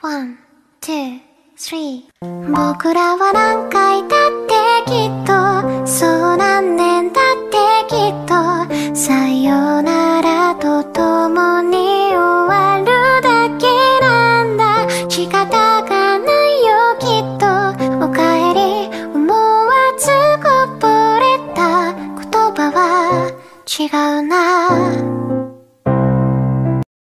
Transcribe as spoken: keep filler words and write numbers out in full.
One, two, three 僕らは何回だってきっとそう何年だってきっとさよならとともに終わるだけなんだ仕方がないよきっとおかえり思わずこぼれた言葉は違うな